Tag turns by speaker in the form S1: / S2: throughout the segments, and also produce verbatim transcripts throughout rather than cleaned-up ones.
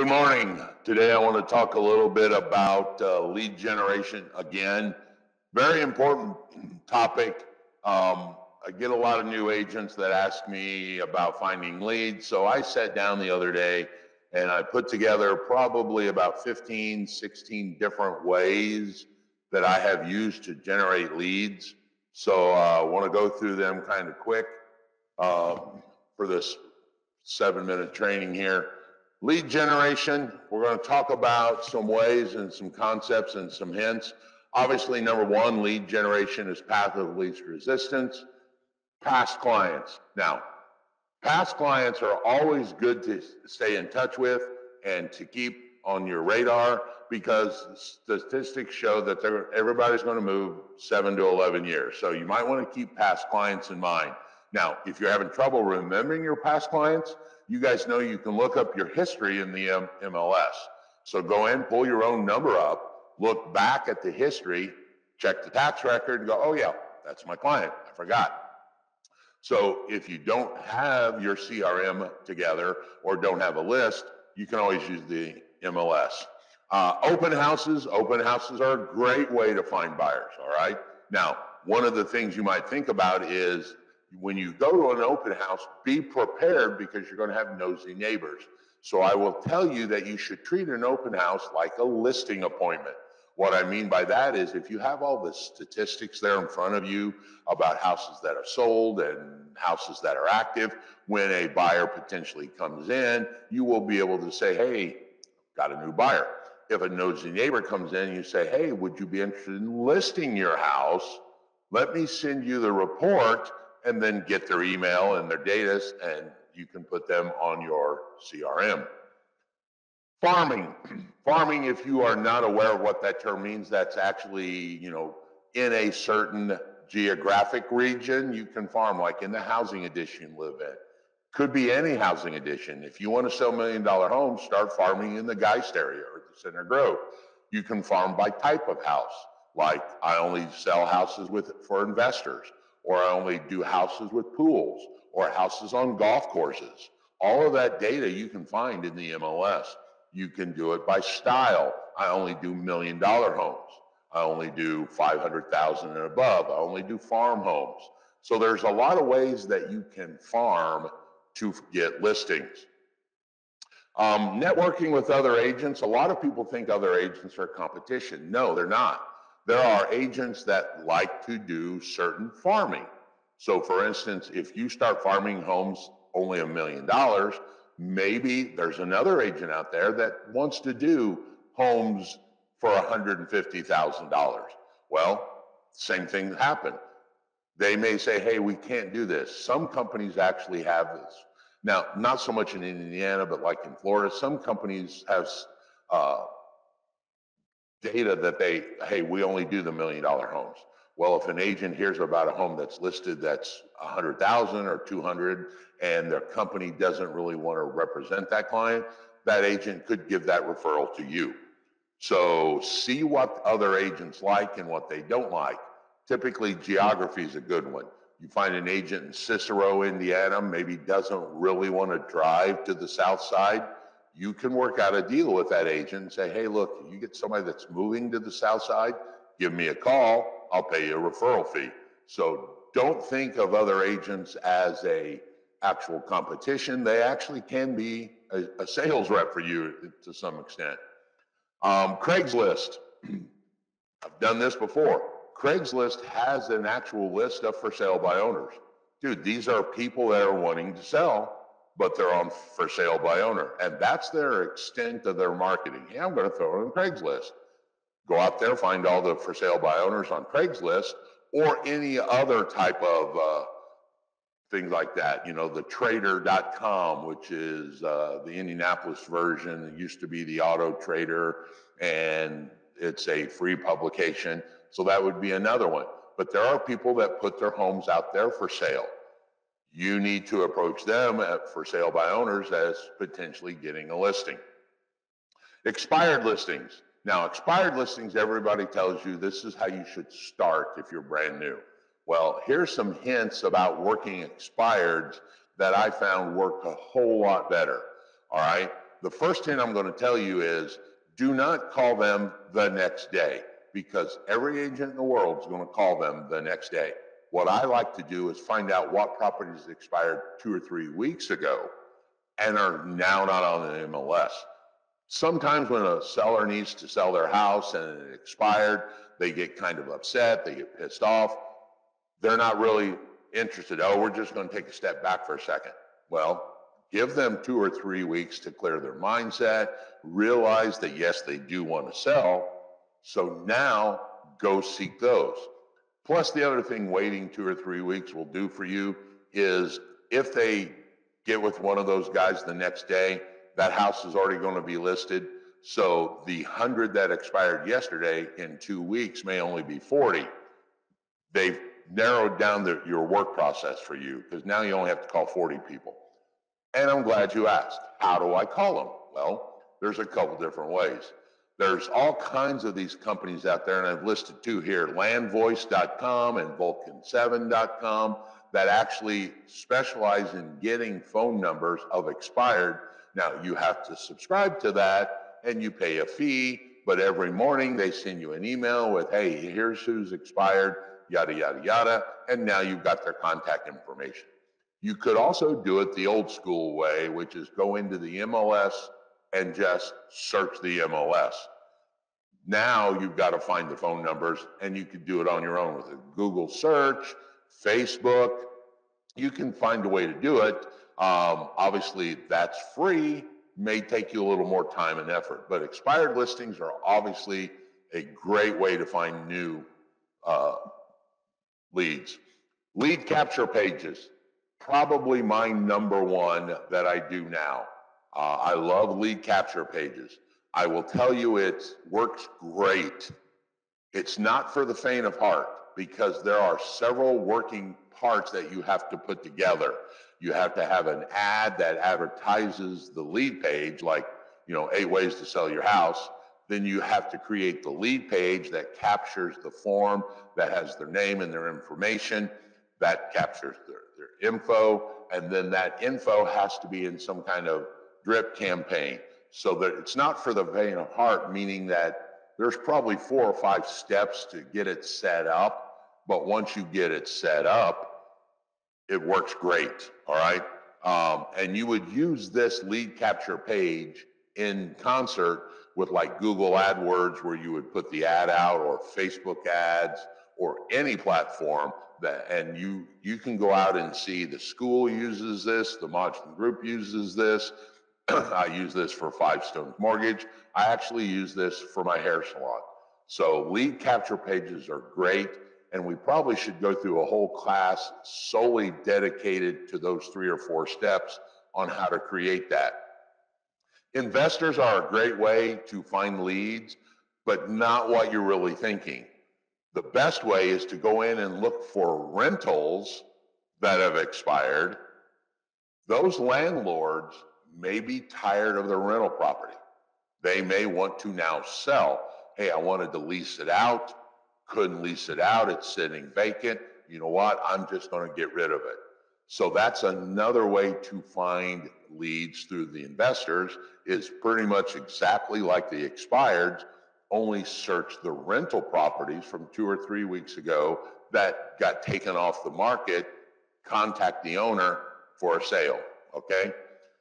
S1: Good morning. Today I want to talk a little bit about uh, lead generation again. Very important topic. Um, I get a lot of new agents that ask me about finding leads. So I sat down the other day and I put together probably about fifteen, sixteen different ways that I have used to generate leads. So uh, I want to go through them kind of quick uh, for this seven minute training here. Lead generation, we're going to talk about some ways and some concepts and some hints. Obviously, number one, lead generation is path of least resistance. Past clients. Now, past clients are always good to stay in touch with and to keep on your radar because statistics show that everybody's going to move seven to eleven years. So you might want to keep past clients in mind. Now, if you're having trouble remembering your past clients, you guys know you can look up your history in the M L S. So go in, pull your own number up, look back at the history, check the tax record, and go, oh yeah, that's my client, I forgot. So if you don't have your C R M together or don't have a list, you can always use the M L S. Uh, open houses, open houses are a great way to find buyers, all right? Now, one of the things you might think about is when you go to an open house, be prepared because you're going to have nosy neighbors. So I will tell you that you should treat an open house like a listing appointment. What I mean by that is if you have all the statistics there in front of you about houses that are sold and houses that are active, when a buyer potentially comes in, you will be able to say, hey, got a new buyer. If a nosy neighbor comes in, you say, hey, would you be interested in listing your house? Let me send you the report, and then get their email and their data, and you can put them on your C R M. Farming. Farming, if you are not aware of what that term means, that's actually, you know, in a certain geographic region, you can farm, like in the housing edition you live in. Could be any housing edition. If you want to sell million dollar homes, start farming in the Geist area or the Center Grove. You can farm by type of house, like I only sell houses with for investors, or I only do houses with pools, or houses on golf courses. All of that data you can find in the M L S. You can do it by style. I only do million dollar homes. I only do five hundred thousand and above. I only do farm homes. So there's a lot of ways that you can farm to get listings. Um, networking with other agents. A lot of people think other agents are competition. No, they're not. There are agents that like to do certain farming. So for instance, if you start farming homes only a million dollars, maybe there's another agent out there that wants to do homes for one hundred fifty thousand dollars. Well, same thing happened. They may say, hey, we can't do this. Some companies actually have this. Now, not so much in Indiana, but like in Florida, some companies have uh, data that they, hey, we only do the million dollar homes. Well, if an agent hears about a home that's listed that's one hundred thousand or two hundred and their company doesn't really want to represent that client, that agent could give that referral to you. So see what other agents like and what they don't like. Typically, geography is a good one. You find an agent in Cicero, Indiana, maybe doesn't really want to drive to the south side. You can work out a deal with that agent and say, hey, look, if you get somebody that's moving to the south side, give me a call, I'll pay you a referral fee. So don't think of other agents as a actual competition. They actually can be a, a sales rep for you to some extent. Um, Craigslist. I've done this before. Craigslist has an actual list of for sale by owners. Dude, these are people that are wanting to sell, but they're on for sale by owner. And that's their extent of their marketing. Yeah, I'm going to throw it on Craigslist. Go out there, find all the for sale by owners on Craigslist or any other type of uh, things like that. You know, the trader dot com, which is uh, the Indianapolis version. It used to be the Auto Trader, and it's a free publication. So that would be another one. But there are people that put their homes out there for sale. You need to approach them at for sale by owners as potentially getting a listing. Expired listings. Now, expired listings, everybody tells you this is how you should start if you're brand new. Well, here's some hints about working expireds that I found work a whole lot better. All right. The first thing I'm going to tell you is do not call them the next day, because every agent in the world is going to call them the next day. What I like to do is find out what properties expired two or three weeks ago and are now not on the M L S. Sometimes when a seller needs to sell their house and it expired, they get kind of upset, they get pissed off. They're not really interested. Oh, we're just going to take a step back for a second. Well, give them two or three weeks to clear their mindset, realize that yes, they do want to sell. So now go seek those. Plus, the other thing waiting two or three weeks will do for you is if they get with one of those guys the next day, that house is already going to be listed. So the one hundred that expired yesterday in two weeks may only be forty. They've narrowed down the, your work process for you, because now you only have to call forty people. And I'm glad you asked. How do I call them? Well, there's a couple different ways. There's all kinds of these companies out there, and I've listed two here, land voice dot com and vulcan seven dot com, that actually specialize in getting phone numbers of expired. Now, you have to subscribe to that, and you pay a fee, but every morning they send you an email with, hey, here's who's expired, yada, yada, yada, and now you've got their contact information. You could also do it the old school way, which is go into the M L S and just search the M L S. Now you've got to find the phone numbers, and you could do it on your own with a Google search, Facebook. You can find a way to do it. Um, obviously, that's free, may take you a little more time and effort, but expired listings are obviously a great way to find new uh, leads. Lead capture pages, probably my number one that I do now. Uh, I love lead capture pages. I will tell you it works great. It's not for the faint of heart, because there are several working parts that you have to put together. You have to have an ad that advertises the lead page, like, you know, eight ways to sell your house. Then you have to create the lead page that captures the form, that has their name and their information, that captures their, their info, and then that info has to be in some kind of drip campaign, so that it's not for the faint of heart, meaning that there's probably four or five steps to get it set up, but once you get it set up, it works great, all right? Um, and you would use this lead capture page in concert with like Google AdWords, where you would put the ad out, or Facebook ads, or any platform that, and you, you can go out and see the school uses this, the Modern Group uses this. I use this for Five Stones Mortgage. I actually use this for my hair salon. So lead capture pages are great, and we probably should go through a whole class solely dedicated to those three or four steps on how to create that. Investors are a great way to find leads, but not what you're really thinking. The best way is to go in and look for rentals that have expired. Those landlords may be tired of their rental property. They may want to now sell. Hey, I wanted to lease it out, couldn't lease it out, it's sitting vacant. You know what, I'm just gonna get rid of it. So that's another way to find leads through the investors, is pretty much exactly like the expireds, only search the rental properties from two or three weeks ago that got taken off the market, contact the owner for a sale, okay?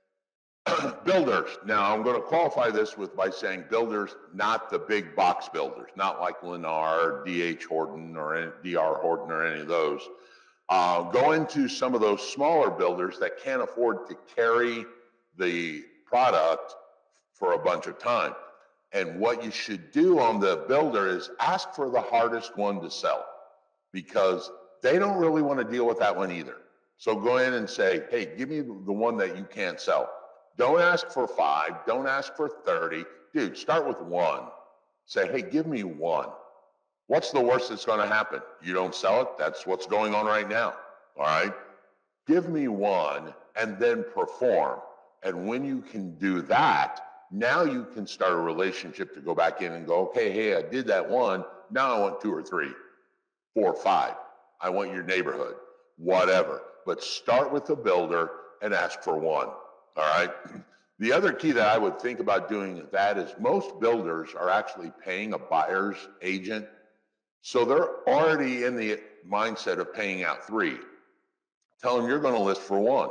S1: Builders. Now, I'm going to qualify this with by saying builders, not the big box builders, not like Lennar, D H Horton, or D R Horton, or any of those. Uh, go into some of those smaller builders that can't afford to carry the product for a bunch of time. And what you should do on the builder is ask for the hardest one to sell, because they don't really want to deal with that one either. So go in and say, hey, give me the one that you can't sell. Don't ask for five, don't ask for thirty. Dude, start with one. Say, hey, give me one. What's the worst that's gonna happen? You don't sell it, that's what's going on right now, all right? Give me one and then perform. And when you can do that, now you can start a relationship to go back in and go, okay, hey, I did that one, now I want two or three, four or five. I want your neighborhood, whatever. But start with the builder and ask for one. All right. The other key that I would think about doing that is most builders are actually paying a buyer's agent. So they're already in the mindset of paying out three. Tell them you're going to list for one,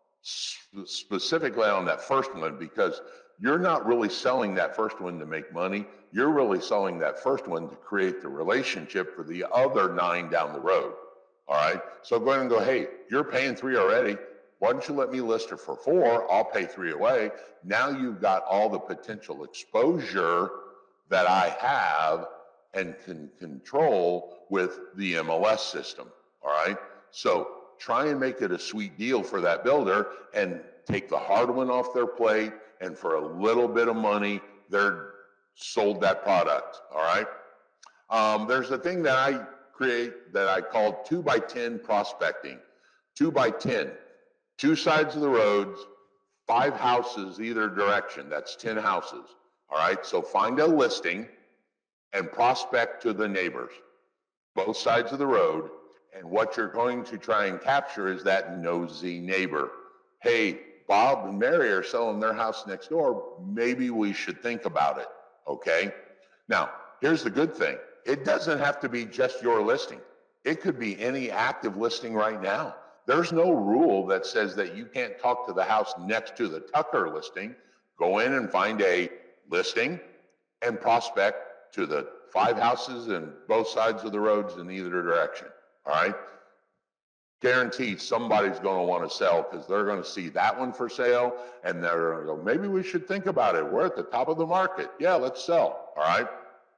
S1: specifically on that first one, because you're not really selling that first one to make money. You're really selling that first one to create the relationship for the other nine down the road. All right. So go ahead and go, hey, you're paying three already. Why don't you let me list her for four? I'll pay three away. Now you've got all the potential exposure that I have and can control with the M L S system. All right. So try and make it a sweet deal for that builder and take the hard one off their plate. And for a little bit of money, they're sold that product. All right. Um, there's a thing that I create that I call two by ten prospecting. Two by ten. Two sides of the roads, five houses either direction. That's ten houses. All right. So find a listing and prospect to the neighbors, both sides of the road. And what you're going to try and capture is that nosy neighbor. Hey, Bob and Mary are selling their house next door. Maybe we should think about it. Okay. Now, here's the good thing. It doesn't have to be just your listing. It could be any active listing right now. There's no rule that says that you can't talk to the house next to the Tucker listing. Go in and find a listing and prospect to the five houses and both sides of the roads in either direction. All right. Guaranteed somebody's going to want to sell because they're going to see that one for sale and they're going to go, maybe we should think about it. We're at the top of the market. Yeah, let's sell. All right.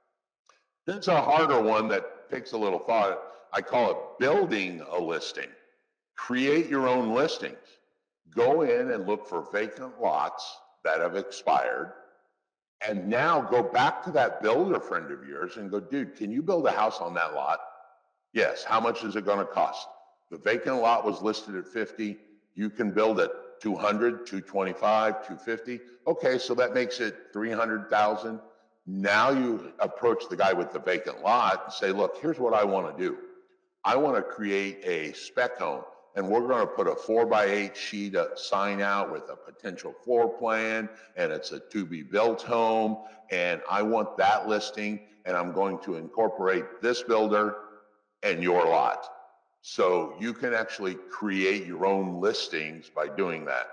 S1: It's a harder one that takes a little thought. I call it building a listing. Create your own listings. Go in and look for vacant lots that have expired. And now go back to that builder friend of yours and go, dude, can you build a house on that lot? Yes. How much is it going to cost? The vacant lot was listed at fifty. You can build it two hundred, two twenty-five, two fifty. Okay, so that makes it three hundred thousand. Now you approach the guy with the vacant lot and say, look, here's what I want to do. I want to create a spec home, and we're going to put a four by eight sheet of sign out with a potential floor plan, and it's a to be built home, and I want that listing, and I'm going to incorporate this builder and your lot. So you can actually create your own listings by doing that.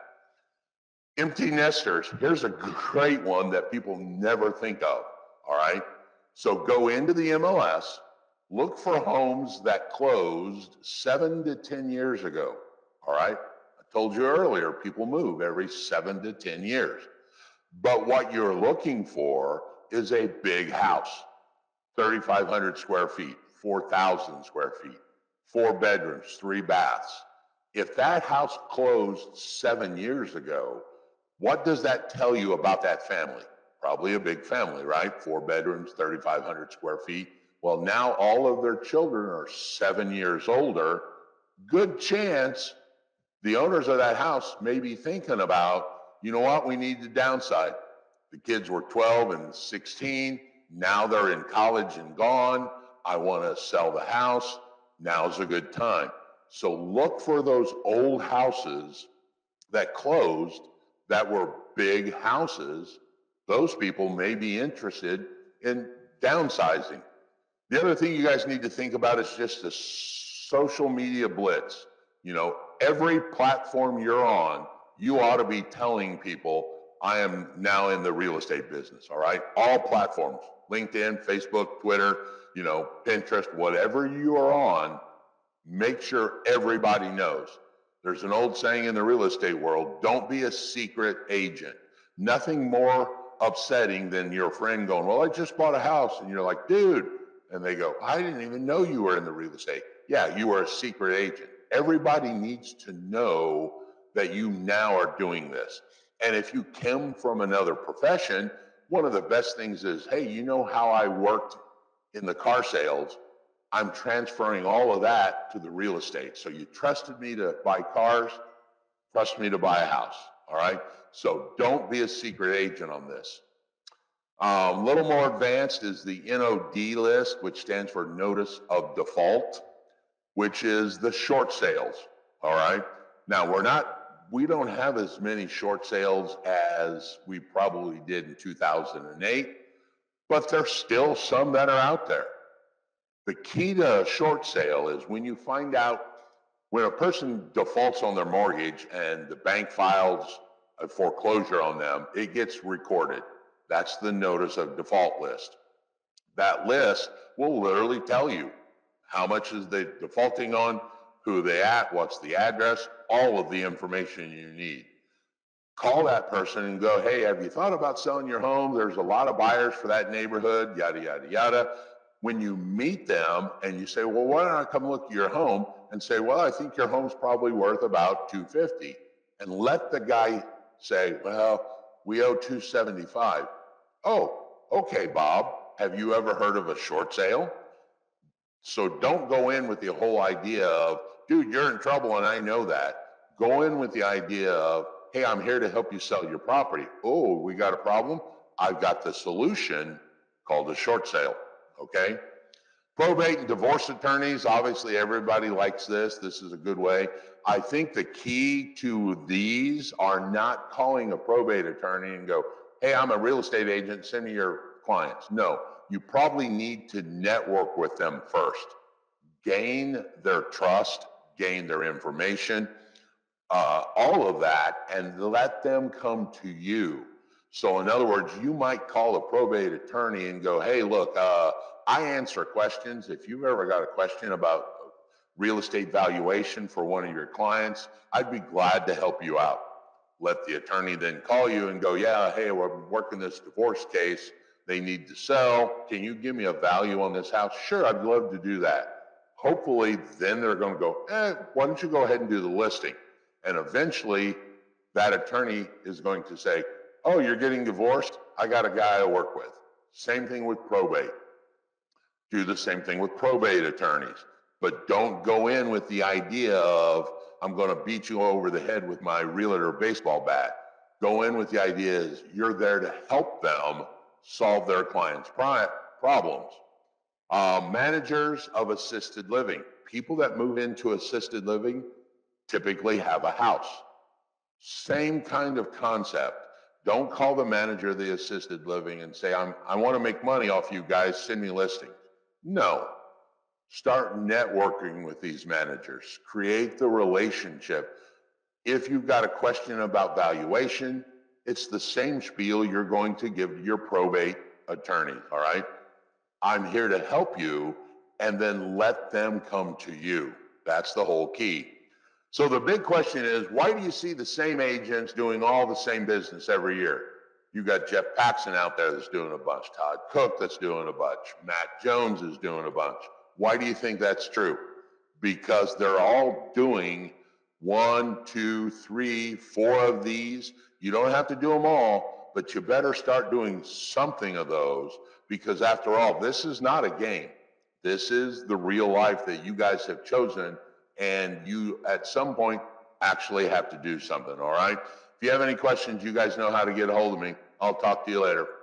S1: Empty nesters, here's a great one that people never think of, all right? So go into the M L S, look for homes that closed seven to ten years ago, all right? I told you earlier, people move every seven to ten years. But what you're looking for is a big house, thirty-five hundred square feet, four thousand square feet. Four bedrooms, three baths. If that house closed seven years ago, what does that tell you about that family? Probably a big family, right? Four bedrooms, thirty-five hundred square feet. Well, now all of their children are seven years older. Good chance the owners of that house may be thinking about, you know what, we need to downsize. The kids were twelve and sixteen. Now they're in college and gone. I want to sell the house. Now's a good time. So look for those old houses that closed that were big houses. Those people may be interested in downsizing. The other thing you guys need to think about is just the social media blitz. You know, every platform you're on, you ought to be telling people, I am now in the real estate business, all right? All platforms, LinkedIn, Facebook, Twitter, you know, Pinterest, whatever you are on, make sure everybody knows. There's an old saying in the real estate world, don't be a secret agent. Nothing more upsetting than your friend going, well, I just bought a house. And you're like, dude. And they go, I didn't even know you were in the real estate. Yeah, you are a secret agent. Everybody needs to know that you now are doing this. And if you come from another profession, one of the best things is, hey, you know how I worked in the car sales? I'm transferring all of that to the real estate. So you trusted me to buy cars, trust me to buy a house, all right? So don't be a secret agent on this. Um, a little more advanced is the N O D list, which stands for Notice of Default, which is the short sales, all right? Now, we're not we don't have as many short sales as we probably did in two thousand eight, but there's still some that are out there. The key to a short sale is when you find out when a person defaults on their mortgage and the bank files a foreclosure on them, it gets recorded. That's the notice of default list. That list will literally tell you how much is they defaulting on, who they at, what's the address, all of the information you need. Call that person and go, hey, have you thought about selling your home? There's a lot of buyers for that neighborhood, yada, yada, yada. When you meet them and you say, well, why don't I come look at your home, and say, well, I think your home's probably worth about two fifty, and let the guy say, well, we owe two seventy-five. Oh, okay, Bob, have you ever heard of a short sale? So don't go in with the whole idea of, dude, you're in trouble and I know that. Go in with the idea of, hey, I'm here to help you sell your property. Oh, we got a problem? I've got the solution called a short sale, okay? Probate and divorce attorneys, obviously everybody likes this. This is a good way. I think the key to these are not calling a probate attorney and go, hey, I'm a real estate agent, send me your clients. No, you probably need to network with them first. Gain their trust, gain their information, uh, all of that, and let them come to you. So in other words, you might call a probate attorney and go, hey, look, uh, I answer questions. If you've ever got a question about real estate valuation for one of your clients, I'd be glad to help you out. Let the attorney then call you and go, yeah, hey, we're working this divorce case. They need to sell. Can you give me a value on this house? Sure, I'd love to do that. Hopefully, then they're going to go, eh, why don't you go ahead and do the listing? And eventually, that attorney is going to say, oh, you're getting divorced? I got a guy I work with. Same thing with probate. Do the same thing with probate attorneys. But don't go in with the idea of, I'm going to beat you over the head with my realtor baseball bat. Go in with the idea is you're there to help them solve their clients' problems. Uh, managers of assisted living. People that move into assisted living typically have a house. Same kind of concept. Don't call the manager of the assisted living and say, I'm, I want to make money off you guys, send me listings. No. Start networking with these managers. Create the relationship. If you've got a question about valuation, it's the same spiel you're going to give to your probate attorney, all right? I'm here to help you, and then let them come to you. That's the whole key. So the big question is, why do you see the same agents doing all the same business every year? You got Jeff Paxson out there that's doing a bunch, Todd Cook that's doing a bunch, Matt Jones is doing a bunch. Why do you think that's true? Because they're all doing one, two, three, four of these. You don't have to do them all, but you better start doing something of those, because after all, this is not a game. This is the real life that you guys have chosen, and you at some point actually have to do something, all right? If you have any questions, you guys know how to get a hold of me. I'll talk to you later.